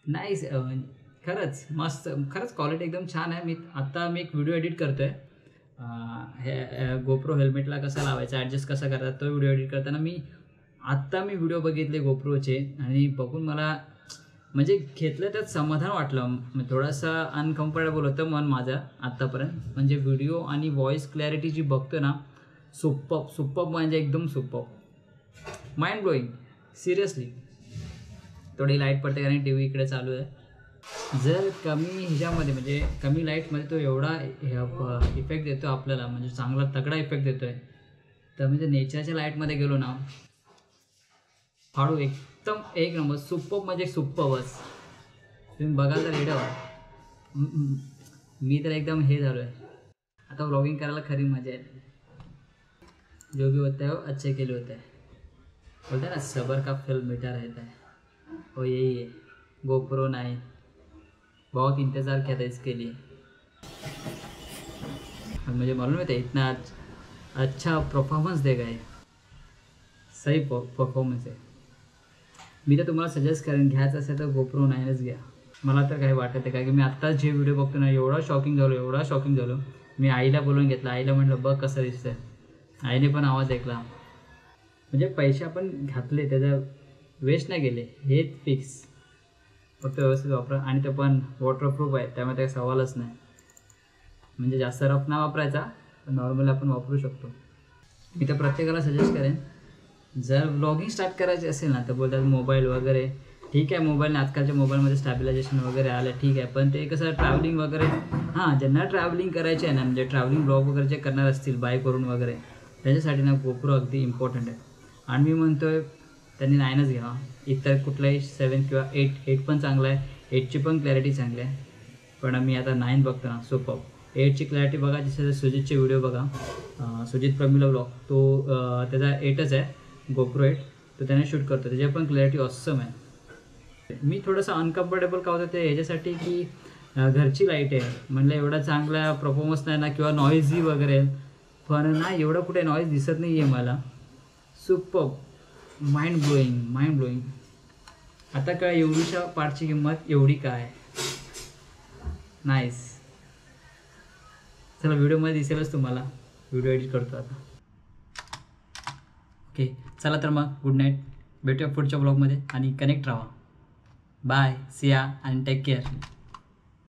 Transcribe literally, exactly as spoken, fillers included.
Nice. अ, खरंच मस्त. खरंच क्वालिटी एकदम छान आहे. मी आत्ता मी एक व्हिडिओ एडिट करतोय. अ, हे GoPro हेल्मेटला कसं लावायचं, ॲडजस्ट कसं करतात, तो व्हिडिओ एडिट करताना मी आत्ता मी व्हिडिओ बघितले GoProचे आणि बघून मला म्हणजे घेतलं त्यात समाधान वाटलं. म्हणजे थोडासा अनकम्फर्टेबल होतं मन माझं आत्तापर्यंत. म्हणजे व्हिडिओ आणि व्हॉईस क्लॅरिटी जी बघतो ना, सुपर्ब सुपर्ब म्हणजे एकदम सुपर्ब. Mind blowing seriously. थोडी लाईट पडते कारण टी व्ही इकडे चालू आहे. जर कमी ह्याच्यामध्ये म्हणजे कमी लाईटमध्ये तो एवढा इफेक्ट देतो आपल्याला, म्हणजे चांगला तगडा इफेक्ट देतो आहे. तर म्हणजे नेचरच्या लाईटमध्ये गेलो ना, फाडू एकदम एक नंबर सुपर्ब म्हणजे सुपर्बच. तुम्ही बघाल तर रेडिओ. मी तर एकदम हे झालो आहे. आता व्लॉगिंग करायला खरी मजा येते. जो भी होता है वो अच्छे के लिए होता है. बोलते हैं ना, सबर का फल मीठा रहता है. वो यही है. GoPro नाइन बहुत इंतज़ार किया था इसके लिए. मुझे मालूम था इतना अच्छा परफॉर्मेंस देगा ये. सही परफॉर्मन्स आहे. मी तर तुम्हाला सजेस्ट करेन, घ्यायचं असेल तर GoPro नाईनच घ्या. मला तर काही वाटत आहे, कारण की मी आत्ताच जे व्हिडिओ बघतो ना, एवढा शॉकिंग झालो एवढा शॉकिंग झालो. मी आईला बोलवून घेतलं. आईला म्हटलं बघ कसं दिसतंय. आईने पण आवाज ऐकला. म्हणजे पैसे आपण घातले त्याचा वेस्ट नाही गेले, हेच फिक्स. फक्त व्यवस्थित वापरा आणि ते पण वॉटरप्रूफ आहे, त्यामुळे काही सवालच नाही. म्हणजे जास्त रफ ना वापरायचा, पण नॉर्मल आपण वापरू शकतो. मी तर प्रत्येकाला सजेस्ट करेन, जर व्लॉगिंग स्टार्ट करायची असेल ना, तर बोलतात मोबाईल वगैरे ठीक आहे. मोबाईल आजकालच्या मोबाईलमध्ये स्टॅबिलायझेशन वगैरे आलं ठीक आहे, पण ते कसं ट्रॅव्हलिंग वगैरे हां ज्यांना ट्रॅव्हलिंग करायची आहे ना, म्हणजे ट्रॅव्हलिंग ब्लॉग वगैरे जे करणार असतील बाईकवरून वगैरे, त्याच्यासाठी ना GoPro अगदी इम्पॉर्टंट आहे. आणि मी म्हणतो आहे त्यांनी नाईनच घ्यावा. इतर कुठलाही सेवन किंवा एट एट पण चांगला आहे. एटची पण क्लॅरिटी चांगली आहे, पण मी आता नाईन बघतो ना, सुपर्ब. एटची क्लॅरिटी बघा, जसं सुजितचे व्हिडिओ बघा, सुजित प्रमिला ब्लॉग, तो त्याचा एटच आहे GoPro एट. तो त्याने शूट करतो, त्याची पण क्लॅरिटी ऑसम आहे. मी थोडंसं अनकम्फर्टेबल का होतं ते ह्याच्यासाठी की घरची लाईट आहे म्हणलं, एवढा चांगला परफॉर्मन्स नाही ना, किंवा नॉईझी वगैरे, पण ना एवढं कुठे नॉईज दिसत नाही आहे मला. Superb. Mind blowing mind blowing. आता काय एवढीशा पार्टची किंमत एवढी काय. नाईस. चला व्हिडिओमध्ये दिसेलच तुम्हाला, व्हिडिओ एडिट करतो आता. ओके चला तर मग गुड नाईट. भेटूया पुढच्या ब्लॉगमध्ये आणि कनेक्ट राहा. बाय. सी या आणि टेक केअर.